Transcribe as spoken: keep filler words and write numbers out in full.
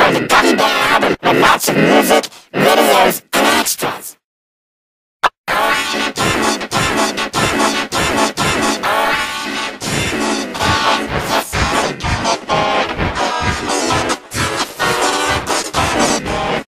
called the Gummy Bear album with lots of music, videos,